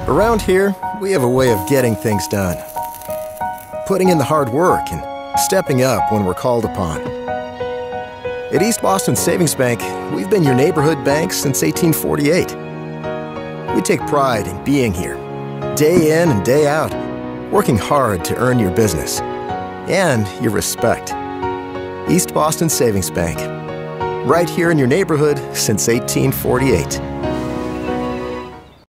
Around here, we have a way of getting things done. Putting in the hard work and stepping up when we're called upon. At East Boston Savings Bank, we've been your neighborhood bank since 1848. We take pride in being here, day in and day out, working hard to earn your business and your respect. East Boston Savings Bank, right here in your neighborhood since 1848.